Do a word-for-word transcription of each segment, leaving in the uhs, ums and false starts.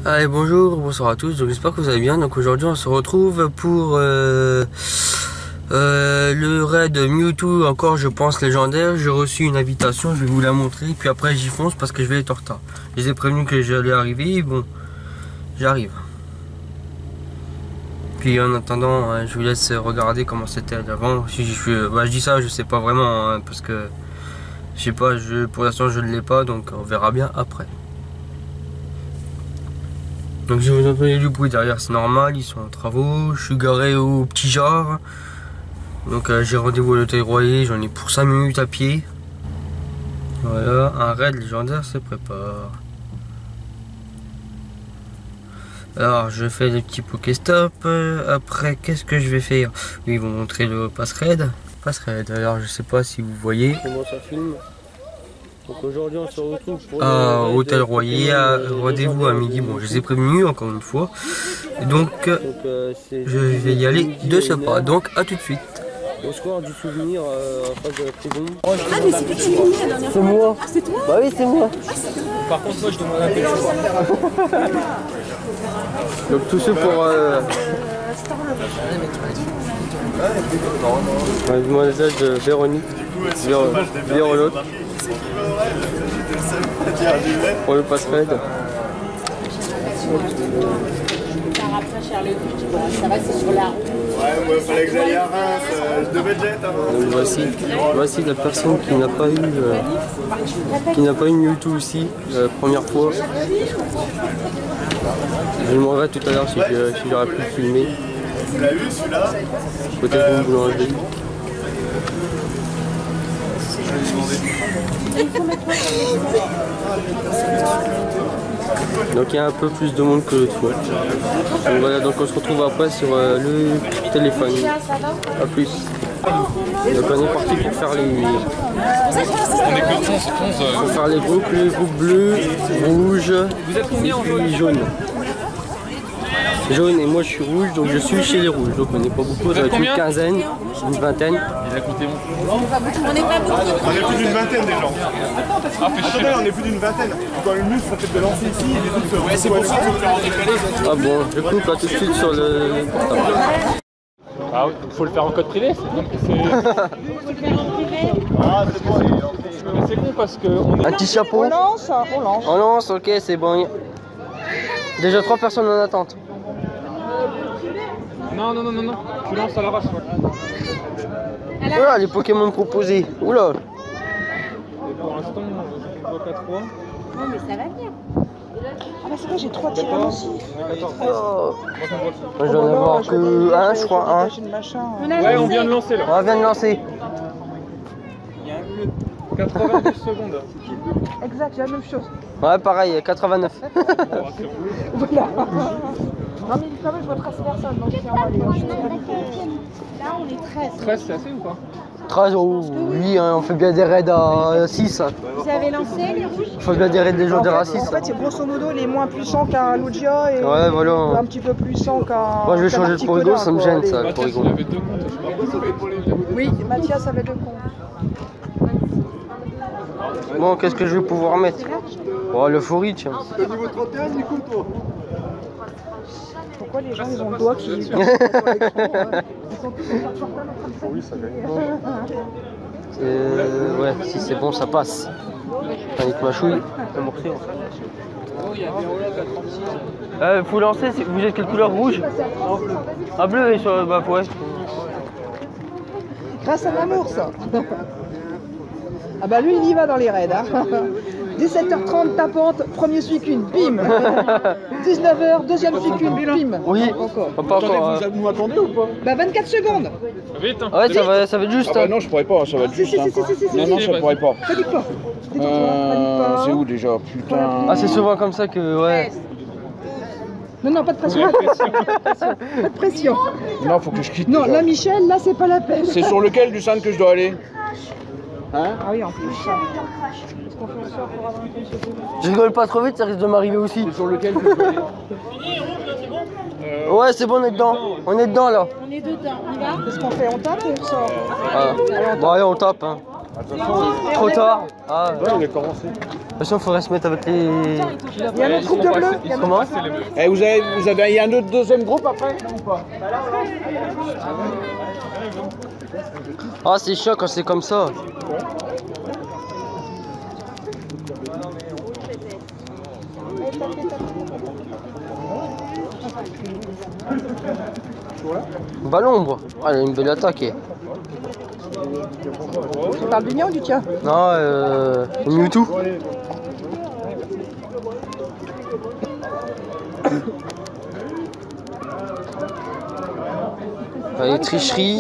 Allez, bonjour, bonsoir à tous, donc j'espère que vous allez bien. Donc aujourd'hui on se retrouve pour euh, euh, le raid Mewtwo, encore je pense légendaire. J'ai reçu une invitation, je vais vous la montrer, puis après j'y fonce parce que je vais être en retard. Je les ai prévenus que j'allais arriver, bon, j'arrive. Puis en attendant, hein, je vous laisse regarder comment c'était avant. Si je, bah, je dis ça, je sais pas vraiment, hein, parce que je sais pas, je, pour l'instant je ne l'ai pas, donc on verra bien après. Donc je vous entendez du bruit derrière, c'est normal, ils sont en travaux. Je suis garé au petit genre. Donc euh, j'ai rendez-vous à l'hôtel Royer, j'en ai pour cinq minutes à pied. Voilà, un raid légendaire se prépare. Alors je fais des petits Pokéstop. Après qu'est-ce que je vais faire? Oui, ils vont montrer le pass raid. Pass raid, alors je sais pas si vous voyez. Comment ça filme? Donc aujourd'hui on se retrouve pour à Hôtel Royer, rendez-vous à midi. Bon, je les ai prévenus encore une fois. Donc, donc euh, je vais y aller de ce pas. Donc à tout de suite. Au square du souvenir euh, en face de la prison. Ah mais c'est qui qui est venu la dernière fois? C'est moi. Ah c'est toi? Bah oui c'est moi. Ah, par contre moi je demande un peu. Donc tous ceux pour euh... ouais, moi les âges de Véronique. Vérolotte. Pour le pass raid. ça va, c'est sur la route. Ouais, moi, il fallait que j'aille à Reims, euh, je devais déjà être à Reims. Donc voici, voici la personne qui n'a pas eu, euh, qui n'a pas eu Mewtwo aussi, la première fois. Je lui demanderai tout à l'heure si j'aurais si pu le filmer. Tu l'as eu celui-là? Peut-être une boulangerie. Donc il y a un peu plus de monde que l'autre fois. Donc voilà, donc on se retrouve après sur euh, le téléphone. A plus. Donc on est parti pour faire les. On est que onze, onze. Pour faire les groupes, les groupes bleus, rouges et jaunes. Jaune et moi je suis rouge, donc je suis chez les rouges. Donc on n'est pas beaucoup, ça va être une quinzaine, une vingtaine. Il a compté On n'est pas beaucoup. On est plus d'une vingtaine déjà. Ah, fait chier. Attendez, on est plus d'une vingtaine. Quand une lutte, faut peut-être de lancer ici et les autres. Ouais, c'est pour ça qu'il faut faire en décalé. Ah bon, je coupe là tout de suite sur le portable. Ah oui, faut le faire en code privé. Ah, c'est bon. Mais c'est con parce que on est... Un petit chapeau. On lance, on lance. On lance, ok, c'est bon. Déjà trois personnes en attente. Non, non, non, non, non. Tu lances à l'arrache. Oula, les Pokémon proposés. Oula. Et pour l'instant, je vois pas trois. Non mais ça va venir. Ah bah c'est vrai, j'ai trois tyrans aussi. Oh. Moi, je dois en avoir que un, je crois, un. Ouais, on vient de lancer là. On vient de lancer. Il y a un bleu. quatre-vingt-douze secondes. Exact, j'ai la même chose. Ouais, pareil, quatre-vingt-neuf. Voilà. Non mais quand même je vois treize personnes, donc c'est en aller. Là on est treize. treize, c'est assez ou pas? treize, oh, oui, hein, on fait bien des raids à six. Hein. Vous avez lancé les rouges? On fait bien des raids légendaires à six. En fait, c'est grosso modo les moins puissants qu'un Lugia et ouais, voilà. un petit peu plus puissant qu'un. Moi je vais changer de Porygon, ça me gêne ça, le Mathias, Porygon. il avait deux comptes. Oui, Mathias avait deux comptes. Bon, qu'est-ce que je vais pouvoir mettre? Oh, l'euphorie, tiens. T'as niveau trente et un, Nico, toi? Pourquoi les gens ils ont le doigt qui. Ils sont tous en train de Oui, ça gagne. Euh, ouais, si c'est bon, ça passe. Avec ma chouille. Euh, faut lancer, vous êtes quelle couleur? Rouge? Ah, bleu, et sur bah ouais. Grâce à l'amour, ça. Ah bah lui il y va dans les raids. Hein. dix-sept heures trente tapante, premier suicune, bim. dix-neuf heures, deuxième suicune, bim. Oui, Encore. pas encore. Vous nous attendez ou pas? Bah vingt-quatre secondes. Vite, hein. Ouais, ça va, ça va être juste. Ah bah non, je pourrais pas, ça va être Si, juste. si, hein. si, si, si, si, Non, si. non, je pourrais pas. Panique pas. Détends-toi, Euh, panique c'est pas. où déjà? Putain. Ah, c'est souvent comme ça que, ouais. Non, non, pas de pression. Pas de pression. Non, faut que je quitte. Non, déjà. là Michel, là c'est pas la peine. C'est sur lequel du centre que je dois aller? Hein? Ah oui, en plus. Est-ce qu'on fait en sorte pour avoir un compte sur Je rigole pas trop vite, ça risque de m'arriver aussi. C'est sur lequel que je dois aller? Ouais, c'est bon, on est dedans. On est dedans là. On est dedans, on y va? Qu'est-ce qu'on fait? On tape ou on sort? Ah. Bon, allez, on tape. Hein. Trop tard. Ah, Ouais, il a commencé. façon, il faudrait se mettre avec les... Il y a un autre groupe de bleus. Il y a un autre- Comment? Et vous avez, vous avez, il y a un autre deuxième groupe après ou pas? Ah, c'est chiant quand c'est comme ça. Bah l'ombre. Ah, elle a une belle attaque. eh. Tu parles du mien ou du tien? Non, euh... Mewtwo. Allez, tricherie.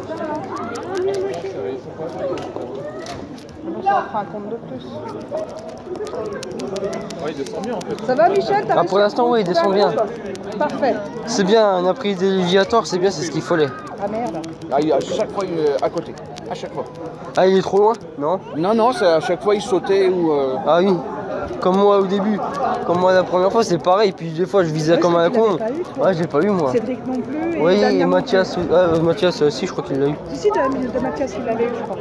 Ça fera un compte de plus. Ouais, il descend bien en fait. Ça va Michel? T'as Ah, pour l'instant, oui, il descend bien. Parfait. C'est bien, un appris déviatoire, c'est bien, c'est ce qu'il fallait. Ah merde. Ah, il- à chaque fois, il est à côté. À chaque fois. Ah, il est trop loin? Non? Non, non, c'est à chaque fois, il sautait ou... euh, Ah oui, comme moi au début. Comme moi la première fois, c'est pareil. Puis des fois, je visais Ouais, comme ça, un tu l'avais con. pas eu, toi. Ouais, j'ai pas eu moi. Cédric non plus. Et Oui, Damien et non Mathias, plus. ah, euh, Mathias aussi, je crois qu'il l'a eu. Si, si, de, de Mathias, il l'avait eu, je crois.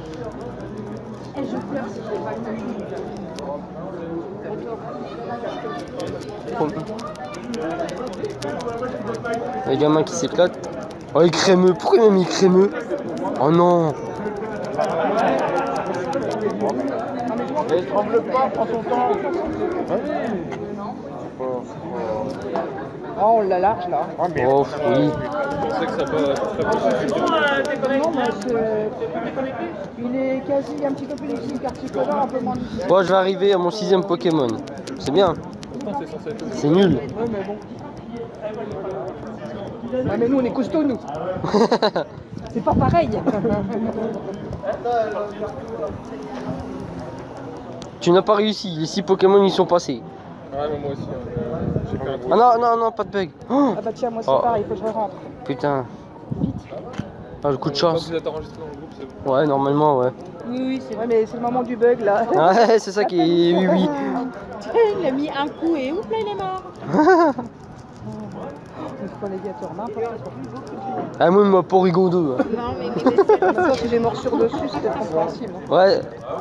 Les gamins qui s'éclatent. Oh, il est crémeux. Pourquoi il m'a mis crémeux? Oh non. Et il tremble pas, prends ton temps. Oh, on l'a large là. Ah, mais... Oh oui. Je pensais que ça peut- ça serait Non, mais c'est- il est quasi un petit peu plus difficile qu'Articolore, un peu moins difficile. Bon, je vais arriver à mon sixième Pokémon. C'est bien. possible. C'est censé être- C'est nul. Ouais, mais bon. Ouais, mais nous, on est costauds, nous. C'est pas pareil. Tu n'as pas réussi. Les six Pokémon, ils sont passés. Ouais, mais moi aussi. hein, J'ai fait un truc. Ah non, non, non, pas de bug. Oh, Ah bah tiens, moi c'est Oh. pareil, il faut que je rentre. putain. Vite. Ah, le coup de Quand chance. vous êtes enregistré dans le groupe, c'est bon. Ouais, normalement, ouais. Oui, oui, c'est vrai, mais c'est le moment du bug là. Ouais, c'est ça qui est... Oui, oui. Il a mis un coup et oups là il est mort. Une fois les gâteaux, n'importe quoi. Ah, moi, il m'a pas rigolo deux. hein. Non mais mais En même temps, si j'ai morsure dessus, c'était compréhensible. Ouais.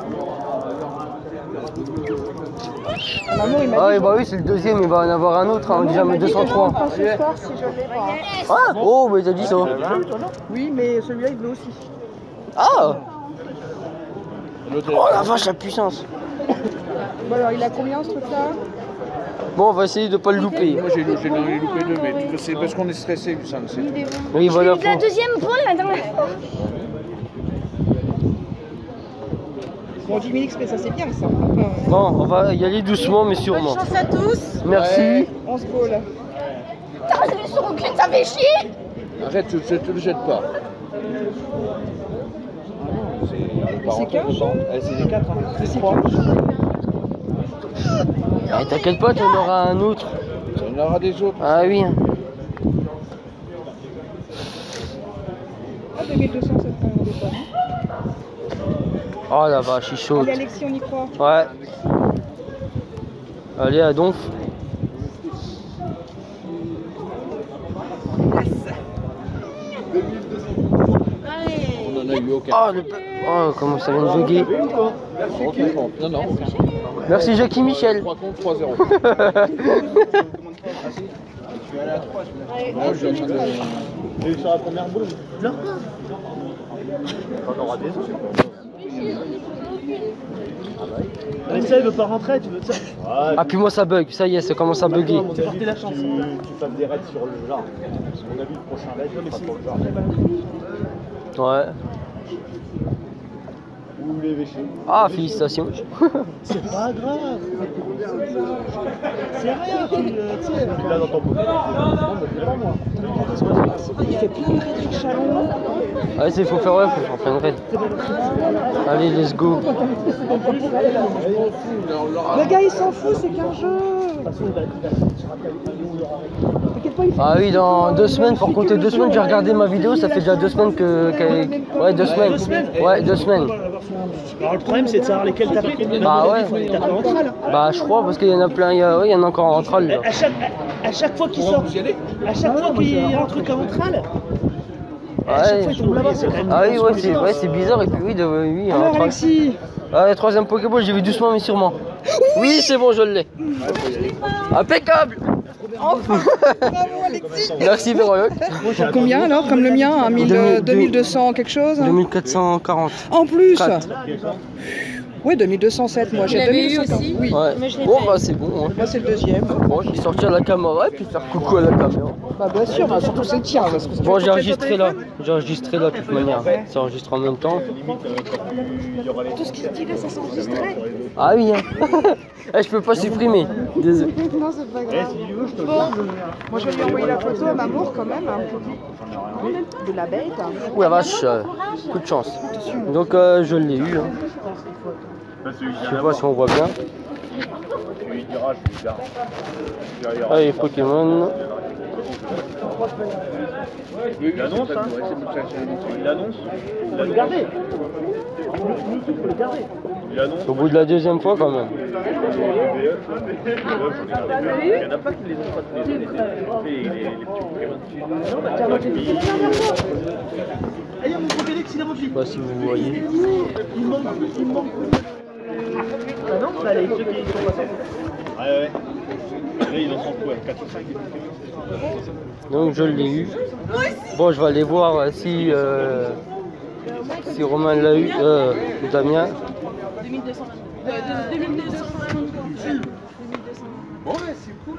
Maman, il m'a Ah, dit. ouais, bah oui, c'est le deuxième, il va en avoir un autre, hein, Maman, déjà, il m'a mais dit que je deux cent trois. rentre pas ce soir si je l'ai pas. Ah, oh, mais t'as dit ça. Oui, mais celui-là, il veut aussi. Ah. Oh la vache, la puissance. Bon, alors, il a combien ce truc-là? Bon, on va essayer de pas le louper. Moi j'ai j'ai j'ai loupé deux, mais tout- c'est parce qu'on est stressé, ça c'est tout. Oui, voilà. la faut- deuxième pour la dernière. Bon, dix mille X P, ça c'est bien ça. Bon, on va y aller doucement, mais Bonne sûrement. chance à tous. Merci. Ouais. On se go là. Putain, je l'ai sur aucune, ça fait chier. Arrête, tu ne le jettes pas. C'est qu'un jeu. C'est des quatre, hein. C'est trois. Ah, t'inquiète pas, t'en auras un autre. Il y en aura des autres. Ah oui. Ah, deux mille deux cents, c'est pas un départ. Oh la vache, il saute. Allez, Alexis, on y croit. Ouais. Allez, à donf. Allez. On en a eu aucun. Oh, le... oh comment ça vient de bugger. Non, non. Merci Jackie Michel. trois contre trois zéro. Moi, je suis en train de- Et sur la première boule, pleure pas. On aura des autres. Alexia, il veut pas rentrer, tu veux ça? Ouais, Ah puis moi ça bug, ça y est, ça commence à bugger. tu porter la chance. Tu, tu fasses des raids sur le genre. Parce qu'on a vu le prochain raid, mais c'est pour le genre. Ouais. Ou l'évêché. Ah, félicitations. C'est pas grave. C'est rien, tu euh, tu sais. Tu l'as dans ton pocket. Non, mais c'est pas moi. Il fait plein de raids sur Chalon. Ouais, c'est faut faire, ouais, faut faire plein de raids. Allez, let's go. Le gars, il s'en fout, c'est qu'un jeu. T'inquiète pas, il fait. Ah oui, dans deux semaines, faut compter deux semaines, j'ai regardé ma vidéo, ça fait déjà deux semaines que... que- Ouais, deux semaines. Ouais, deux semaines. Alors le problème c'est de savoir lesquels taper. Bah ouais. Il faut les taper en centrale. Bah je crois, parce qu'il y en a plein, il y, a... ouais, il y en a encore en troll là. À chaque, à, à chaque fois qu'il sort, à chaque fois qu'il y a un truc à ventral, à chaque fois Ouais. il tombe là-bas, c'est quand même. Ah oui, ouais, c'est ouais, c'est bizarre, et puis oui, de... oui, en Alors, troll. Alexis, Allez, troisième Pokéball, j'ai vu doucement mais sûrement. Oui, c'est bon, je l'ai. Impeccable. Enfin. Bravo Alexis. Merci Véroyoc. Combien alors, comme le mien, hein, mille, deux mille deux cents quelque chose? deux mille quatre cent quarante. En plus. quatre. Oui, deux mille deux cent sept, moi j'ai deux mille cinquante. Oui. Ouais. Bon bah c'est bon. Hein. Moi c'est le deuxième. Bon, je vais sortir la caméra et puis faire coucou à la caméra. Bah bien sûr, bah, surtout c'est le tien. Parce que bon, j'ai enregistré là. J'ai enregistré là de toute manière. Ça enregistre en même temps. Tout ce qui se dit là, ça s'enregistrait. Ah oui, hein. Eh, je peux pas supprimer. Désolé. Non, c'est pas grave. Bon, moi je vais lui envoyer la photo à Mamour quand même. Hein. De la bête. Ouh la vache, euh, coup de chance. Donc euh, je l'ai eu. Hein. Je sais pas si on voit bien. Allez, Pokémon. Il annonce, hein. Il annonce. Il faut le garder. Il annonce. Au bout de la deuxième fois quand même. Il n'y en a pas qui les ont pas tous les les petits Pokémon. Je sais pas si vous voyez. Ah non, là, les ceux qui sont passés. Ouais, ouais. Là, ils en sont quoi, quatre ou cinq. Donc je l'ai eu. Bon, je vais aller voir euh, si, euh, si Romain l'a eu, euh, Damien. deux mille deux cent vingt-deux. Bon, ouais, c'est cool.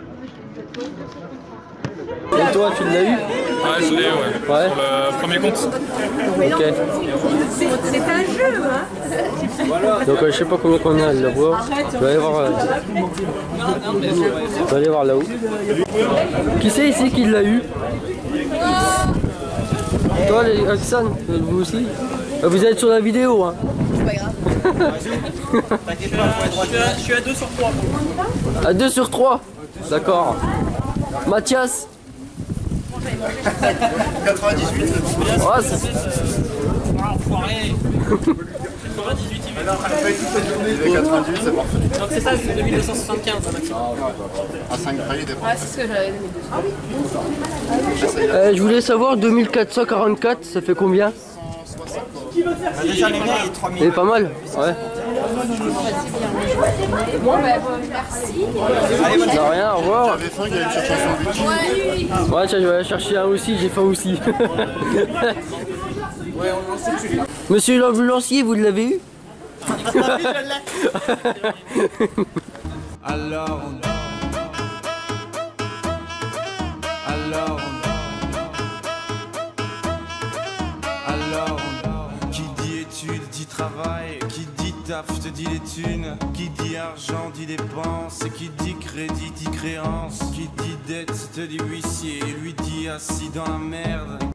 Et toi, tu l'as eu? Ouais, je l'ai, ouais. Ouais. Sur le premier compte. Ok. C'est un jeu, hein. Donc euh, je sais pas combien qu'on a à l'avoir. Je vais aller voir. Euh... Je vais aller voir là-haut. Qui c'est ici qui l'a eu? Toi, les Oxane, vous aussi? Vous êtes sur la vidéo, hein? C'est pas grave. Je suis à deux sur trois. À deux sur trois. D'accord. Mathias. quatre-vingt-dix-huit. Ouais, c'est... Il est quatre-vingt-dix-huit, c'est parfait. Donc c'est ça, c'est deux mille deux cent soixante-quinze. À cinq près, il est Ouais, c'est ce que j'avais donné. Euh, je voulais savoir, deux mille quatre cent quarante-quatre, ça fait combien? Il est pas mal? Ouais. Bon, bah, merci. De rien, au revoir. J'avais faim, il allait me chercher son but. Ouais, tiens, je vais aller chercher un aussi, j'ai faim aussi. Monsieur l'ambulancier, vous l'avez eu? Alors on... Alors on... Alors on... Qui dit études dit travail, qui dit taf te dit les thunes, qui dit argent dit dépenses, qui dit crédit dit créance, qui dit dette te dit huissier, lui dit assis dans la merde,